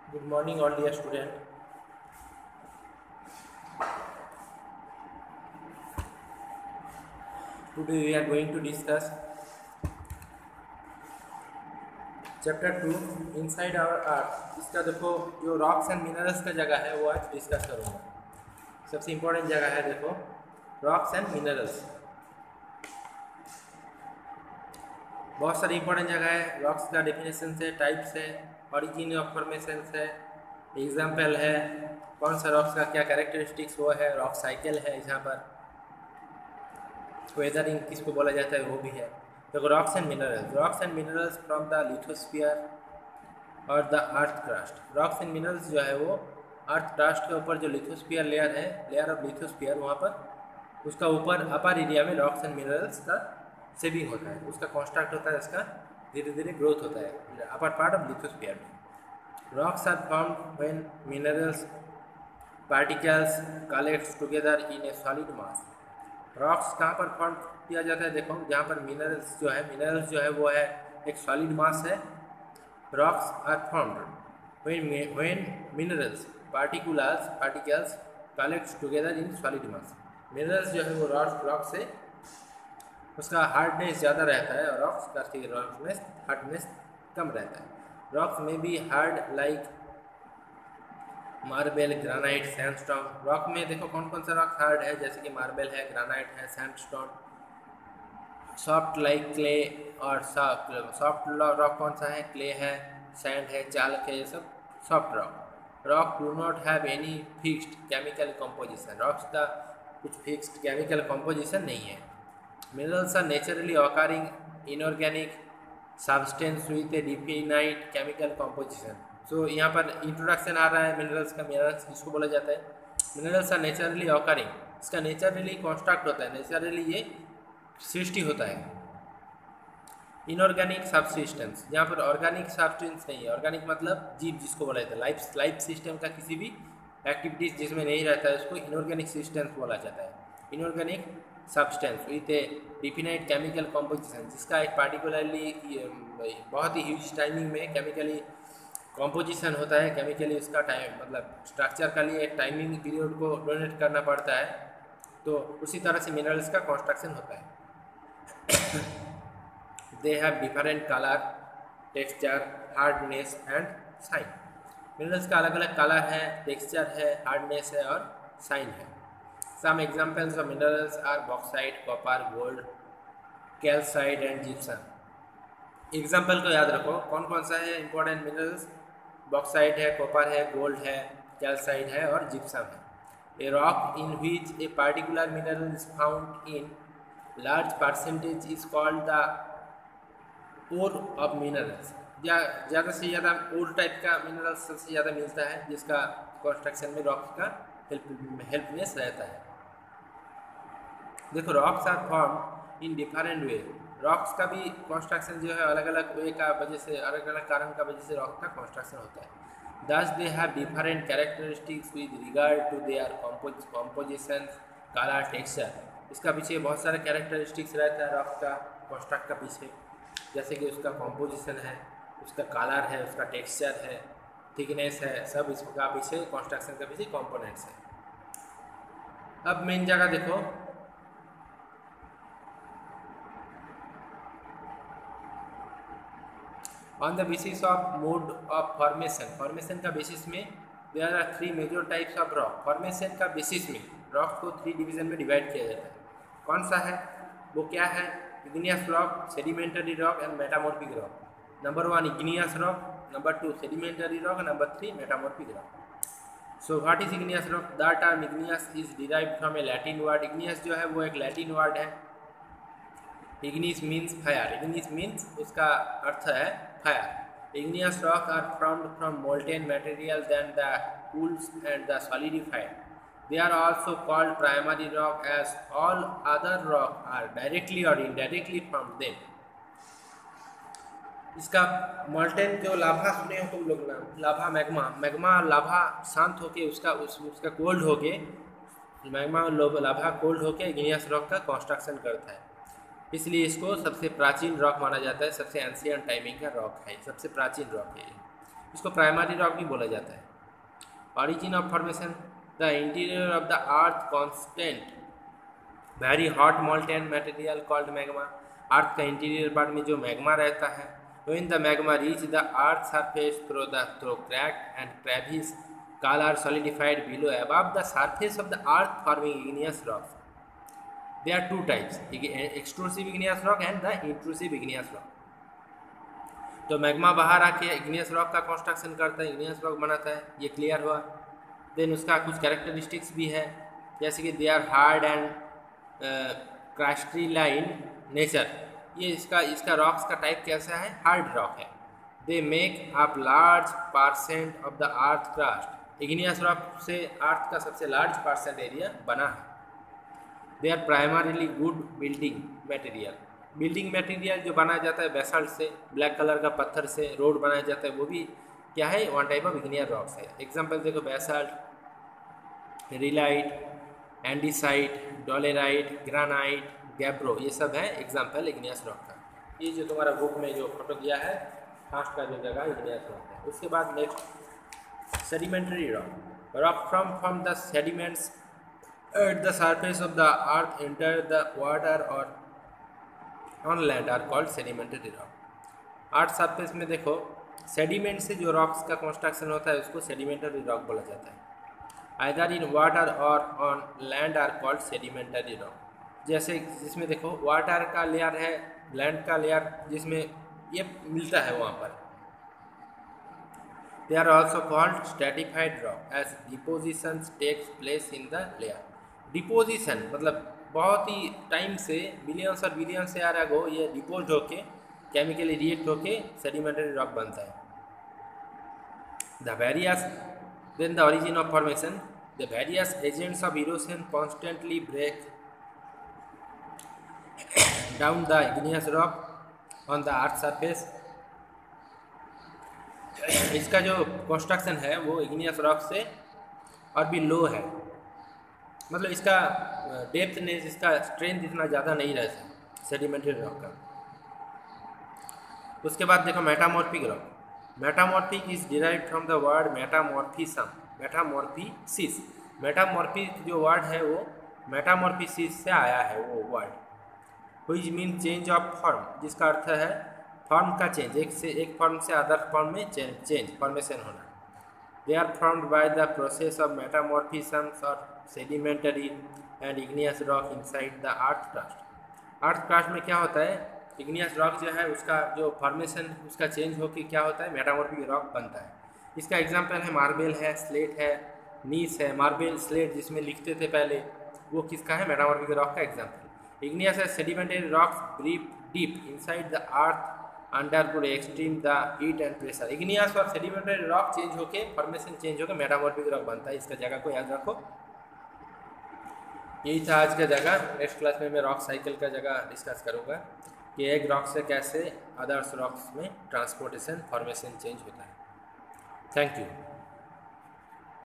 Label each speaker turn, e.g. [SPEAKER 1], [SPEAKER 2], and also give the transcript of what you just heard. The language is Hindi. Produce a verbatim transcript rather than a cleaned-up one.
[SPEAKER 1] Good morning, all dear student. Today we are going to discuss chapter two inside our earth. इसका देखो जो रॉक्स एंड मिनरल्स का जगह है वो आज डिस्कस करूँगा। सबसे इम्पोर्टेंट जगह है देखो रॉक्स एंड मिनरल्स। बहुत सारी इंपॉर्टेंट जगह है। रॉक्स का डेफिनेशन है, टाइप्स है, ऑरिजिन ऑफ फॉर्मेशन है, एग्जाम्पल है, कौन सा रॉक्स का क्या कैरेक्टरिस्टिक्स वो है, रॉक साइकिल है, यहाँ पर वेदरिंग किसको बोला जाता है वो भी है। तो rocks and minerals rocks and minerals from the lithosphere और the earth crust. Rocks and minerals जो है वो अर्थ क्रस्ट के ऊपर जो लिथोस्फीयर लेयर है, लेयर ऑफ लिथोस्फीयर, वहाँ पर उसका ऊपर अपर एरिया में रॉक्स एंड मिनरल्स का सेविंग होता है, उसका कॉन्स्ट्रक्ट होता है, इसका धीरे धीरे ग्रोथ होता है अपर पार्ट ऑफ लिथोस्फीयर में। Rocks are formed when minerals particles collect together in a solid mass. Rocks कहाँ पर फॉर्म किया जाता है? देखो जहाँ पर मिनरल्स जो है मिनरल्स जो है वो है एक सॉलिड मास है। Rocks are formed when when minerals particulars particles collect together in solid mass. Minerals जो है वो रॉक रॉक से उसका हार्डनेस ज़्यादा रहता है और रॉक्स का रॉकनेस हार्डनेस कम रहता है। रॉक्स में भी hard like marble, granite, sandstone. Rock में देखो कौन कौन सा रॉक हार्ड है, जैसे कि मार्बल है, ग्रानाइट है, सैंडस्टोन। सॉफ्ट लाइक क्ले और सॉफ्ट रॉक कौन सा है? क्ले है, सैंड है, चालक है, ये सब soft rock. Rock do not have any fixed chemical composition. Rocks का कुछ फिक्स्ड केमिकल कंपोजिशन नहीं है। Minerals are naturally occurring inorganic substance with a defined chemical composition. So यहाँ पर इंट्रोडक्शन आ रहा है मिनरल्स का। मिनरल्स किसको बोला जाता है? मिनरल्स आर नेचुरली ऑकरिंग, इसका नेचुरली कॉन्स्ट्रक्ट होता है, नेचुरली ये सृष्टि होता है। इनऑर्गेनिक सब्सिस्टेंस, यहाँ पर ऑर्गेनिक सब्सटेंस नहीं है। ऑर्गेनिक मतलब जीव जिसको बोला जाता है, लाइफ लाइफ सिस्टम का किसी भी एक्टिविटीज जिसमें नहीं रहता है उसको इनऑर्गेनिक सिस्टम्स बोला जाता है। Inorganic substance with a definite chemical composition, जिसका एक पार्टिकुलरली बहुत ही ह्यूज टाइमिंग में केमिकली कॉम्पोजिशन होता है। केमिकली उसका टाइम मतलब स्ट्रक्चर का लिए एक टाइमिंग पीरियड को डोनेट करना पड़ता है, तो उसी तरह से मिनरल्स का कंस्ट्रक्शन होता है। They have different colour, texture, hardness and shine. Minerals का अलग अलग कलर है, टेक्सचर है, हार्डनेस है और साइन है। Some examples of minerals are bauxite, copper, gold, calcite and gypsum. Example को याद रखो, कौन कौन सा है इंपॉर्टेंट मिनरल्स? बॉक्साइट है, कॉपर है, गोल्ड है, कैल्साइट है और जिप्सम है। A rock in which a particular mineral is found in large percentage is called the ore of minerals। ज़्यादा से ज़्यादा ओर टाइप का मिनरल सबसे ज़्यादा मिलता है, जिसका कंस्ट्रक्शन में रॉक का हेल्प हेल्पनेस रहता है। देखो rocks are form in different way. Rocks का भी कंस्ट्रक्शन जो है अलग अलग वे का वजह से, अलग अलग कारण का वजह से रॉक का कंस्ट्रक्शन होता है। Thus they have different characteristics with regard to their composition, color, texture। इसका पीछे बहुत सारे कैरेक्टरिस्टिक्स रहता है रॉक का कंस्ट्रक्ट का पीछे, जैसे कि उसका कॉम्पोजिशन है, उसका कलर है, उसका टेक्सचर है, थिकनेस है, सब इसका पीछे कंस्ट्रक्शन का पीछे कंपोनेंट्स है। अब मेन जगह देखो, on the basis of mode of formation. Formation का बेसिस में there are three major types of rock. Formation का बेसिस में रॉक को थ्री डिवीजन में डिवाइड किया जाता है। कौन सा है वो? क्या है? Igneous rock, sedimentary rock and metamorphic rock. Number one igneous rock, number two sedimentary rock, number three metamorphic rock. So what is igneous rock? The term igneous is derived from a Latin word. Igneous जो है वो एक लैटिन वर्ड है। Ignis means fire. Ignis means उसका अर्थ है fire. Igneous rocks are formed from molten material than the cools and the solidified. They are also called primary rock, as all other rock are directly or indirectly from them। इसका मोल्टेन जो लाभा सुने हो तुम लोग ना, लाभा मैग्मा, मैग्मा लाभा शांत होके उसका उस उसका कोल्ड होके मैग्मा लाभा कोल्ड होके इग्नियस रॉक का कंस्ट्रक्शन करता है, इसलिए इसको सबसे प्राचीन रॉक माना जाता है। सबसे एंशियंट टाइमिंग का रॉक है, सबसे प्राचीन रॉक है। इसको प्राइमरी रॉक भी बोला जाता है। Origin of formation, the interior of the earth constant very hot molten material called magma. Earth का इंटीरियर पार्ट में जो मैग्मा रहता है, when the magma reach the earth surface through the through cracked and crevices coal are solidified below above the surface of the earth forming igneous rocks. There are two types, extrusive igneous rock and the intrusive igneous rock. तो मैग्मा बाहर आके igneous rock का कंस्ट्रक्शन करता है, igneous rock बनाता है, ये क्लियर हुआ। देन उसका कुछ कैरेक्टरिस्टिक्स भी है, जैसे कि they are hard and crystalline nature. ये इसका इसका रॉक्स का टाइप कैसा है, हार्ड रॉक है। They make up large percent of the earth crust. Igneous rock से अर्थ का सबसे लार्ज परसेंट एरिया बना है। They are primarily good building material. Building material जो बनाया जाता है बेसाल्ट से, ब्लैक कलर का पत्थर से रोड बनाया जाता है, वो भी क्या है, one type of igneous rocks है। एग्जाम्पल देखो, basalt, rhyolite, andesite, dolerite, granite, gabbro, ये सब है एग्जाम्पल इग्नियस रॉक का। ये जो तुम्हारा बुक में जो फोटो दिया है फास्ट का जो जगह इग्नियस रॉक है। उसके बाद next sedimentary rock. Rock from from the sediments at the surface of the earth enter the water or on land are called sedimentary rock. Earth surface में देखो, सेडिमेंट से जो रॉक्स का कंस्ट्रक्शन होता है उसको सेडिमेंटरी रॉक बोला जाता है। Either in water or on land are called sedimentary rock. जैसे जिसमें देखो वाटर का लेयर है, लैंड का लेयर, जिसमें ये मिलता है वहाँ पर। They are also called stratified rock as deposition takes place in the layer. Deposition मतलब बहुत ही टाइम से, बिलियंस और बिलियंस से ईयर अगो ये डिपोज होके केमिकली रिएक्ट होके सेडिमेंटरी रॉक बनता है। The various then the origin of formation, the various agents of erosion constantly break down the igneous rock on the earth surface. इसका जो कंस्ट्रक्शन है वो इग्नियस रॉक से और भी लो है, मतलब इसका डेप्थनेस, इसका स्ट्रेंथ इतना ज़्यादा नहीं रहता सेडिमेंटरी रॉक का। उसके बाद देखो metamorphic rock. Metamorphic is derived from the word metamorphism, metamorphosis. Metamorphic जो वर्ड है वो मेटामॉर्फिसिस से आया है वो word, which mean change of form, जिसका अर्थ है फॉर्म का चेंज, एक से एक फॉर्म से अदर फॉर्म में चेंज चेंज फॉर्मेशन होना। They are formed by the process of metamorphisms और sedimentary and igneous rock inside the earth crust. Earth crust में क्या होता है, इग्नियस रॉक जो है उसका जो फॉर्मेशन उसका चेंज होकर क्या होता है, मेटामॉर्फिक रॉक बनता है। इसका एग्जाम्पल है मार्बल है, स्लेट है, नीस है। मार्बल स्लेट जिसमें लिखते थे पहले, वो किसका है, मेटामॉर्फिक रॉक का example. Igneous sedimentary rocks deep deep inside the earth undergo extreme the heat and pressure। Igneous और sedimentary rock चेंज होके फॉर्मेशन चेंज होकर मेटामॉर्फिक रॉक बनता है। इसका जगह को याद रखो। यही था आज का जगह। नेक्स्ट क्लास में मैं रॉक साइकिल का जगह डिस्कस करूँगा कि एक रॉक से कैसे अदर्स रॉक्स में ट्रांसपोर्टेशन फॉर्मेशन चेंज होता है। Thank you.